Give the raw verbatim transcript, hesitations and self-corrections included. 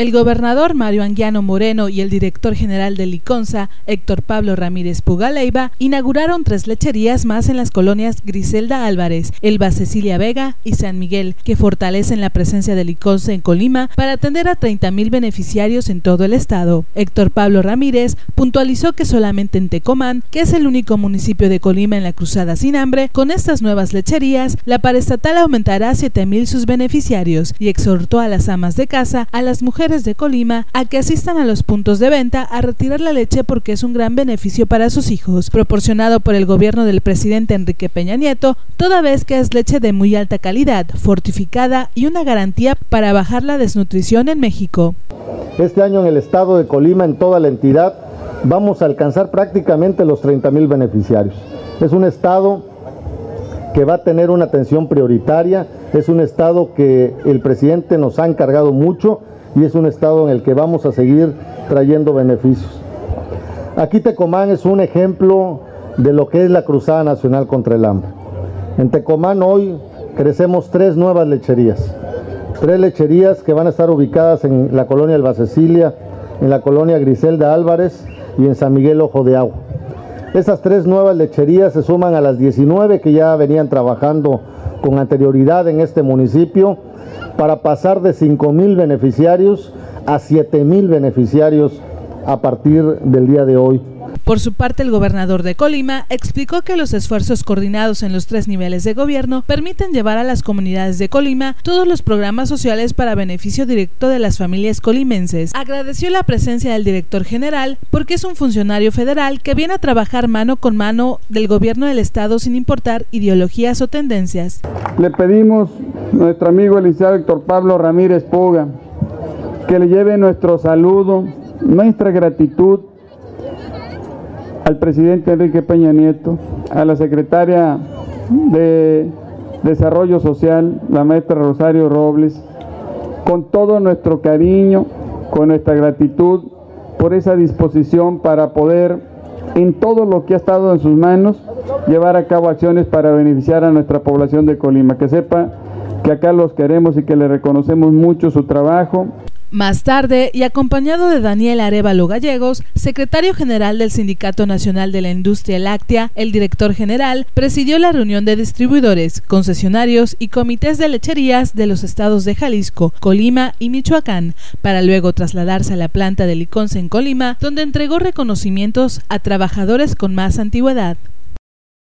El gobernador Mario Anguiano Moreno y el director general de Liconza, Héctor Pablo Ramírez Puga Leiva, inauguraron tres lecherías más en las colonias Griselda Álvarez, Elba Cecilia Vega y San Miguel, que fortalecen la presencia de Liconza en Colima para atender a treinta mil beneficiarios en todo el estado. Héctor Pablo Ramírez puntualizó que solamente en Tecomán, que es el único municipio de Colima en la Cruzada Sin Hambre, con estas nuevas lecherías, la paraestatal aumentará a siete mil sus beneficiarios y exhortó a las amas de casa, a las mujeres de Colima, a que asistan a los puntos de venta a retirar la leche porque es un gran beneficio para sus hijos, proporcionado por el gobierno del presidente Enrique Peña Nieto, toda vez que es leche de muy alta calidad, fortificada y una garantía para bajar la desnutrición en México. Este año en el estado de Colima, en toda la entidad, vamos a alcanzar prácticamente los treinta mil beneficiarios. Es un estado que va a tener una atención prioritaria, es un estado que el presidente nos ha encargado mucho y es un estado en el que vamos a seguir trayendo beneficios. Aquí Tecomán es un ejemplo de lo que es la Cruzada Nacional contra el Hambre. En Tecomán hoy crecemos tres nuevas lecherías, tres lecherías que van a estar ubicadas en la colonia Elba Cecilia, en la colonia Griselda Álvarez y en San Miguel Ojo de Agua. Esas tres nuevas lecherías se suman a las diecinueve que ya venían trabajando con anterioridad en este municipio para pasar de cinco mil beneficiarios a siete mil beneficiarios a partir del día de hoy. Por su parte, el gobernador de Colima explicó que los esfuerzos coordinados en los tres niveles de gobierno permiten llevar a las comunidades de Colima todos los programas sociales para beneficio directo de las familias colimenses. Agradeció la presencia del director general porque es un funcionario federal que viene a trabajar mano con mano del gobierno del estado sin importar ideologías o tendencias. Le pedimos a nuestro amigo el licenciado Héctor Pablo Ramírez Puga que le lleve nuestro saludo, nuestra gratitud al presidente Enrique Peña Nieto, a la secretaria de Desarrollo Social, la maestra Rosario Robles, con todo nuestro cariño, con nuestra gratitud por esa disposición para poder, en todo lo que ha estado en sus manos, llevar a cabo acciones para beneficiar a nuestra población de Colima. Que sepa que acá los queremos y que le reconocemos mucho su trabajo. Más tarde, y acompañado de Daniel Arévalo Gallegos, secretario general del Sindicato Nacional de la Industria Láctea, el director general presidió la reunión de distribuidores, concesionarios y comités de lecherías de los estados de Jalisco, Colima y Michoacán, para luego trasladarse a la planta de Liconza en Colima, donde entregó reconocimientos a trabajadores con más antigüedad.